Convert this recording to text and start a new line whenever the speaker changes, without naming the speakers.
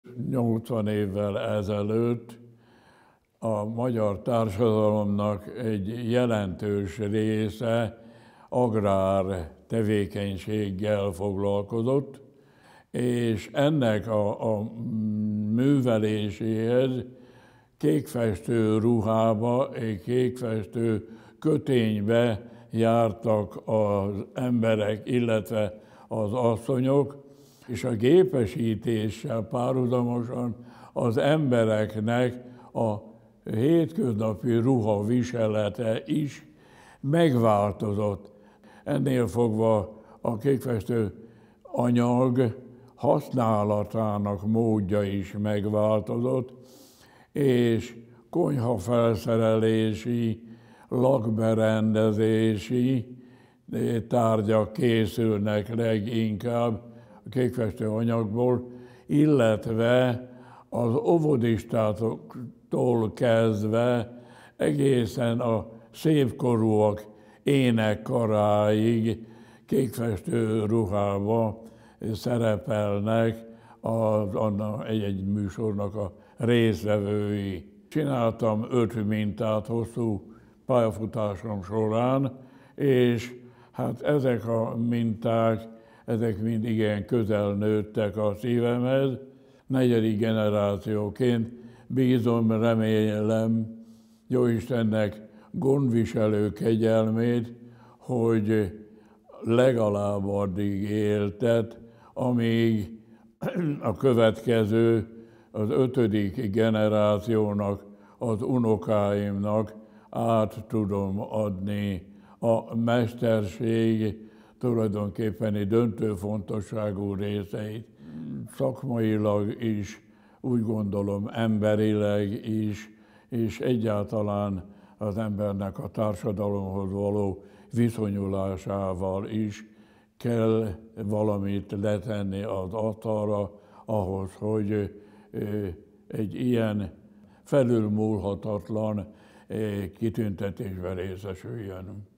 80 évvel ezelőtt a magyar társadalomnak egy jelentős része agrár tevékenységgel foglalkozott, és ennek a műveléséhez kékfestő ruhába, kékfestő köténybe jártak az emberek, illetve az asszonyok, és a gépesítéssel párhuzamosan az embereknek a hétköznapi ruha viselete is megváltozott. Ennél fogva a kékfestő anyag használatának módja is megváltozott, és konyhafelszerelési, lakberendezési tárgyak készülnek leginkább a kékfestő anyagból, illetve az óvodistáktól kezdve egészen a szépkorúak énekkaráig kékfestő ruhába szerepelnek egy műsornak a résztvevői. Csináltam 5 mintát hosszú pályafutásom során, és hát ezek a minták, ezek mind igen közel nőttek a szívemhez. 4. generációként bízom, remélem Jóistennek gondviselő kegyelmét, hogy legalább addig éltet, amíg a következő, az 5. generációnak, az unokáimnak át tudom adni a mesterség tulajdonképpeni döntő fontosságú részeit. Szakmailag is, úgy gondolom emberileg is, és egyáltalán az embernek a társadalomhoz való viszonyulásával is kell valamit letenni az asztalra ahhoz, hogy egy ilyen felülmúlhatatlan kitüntetésben részesüljön.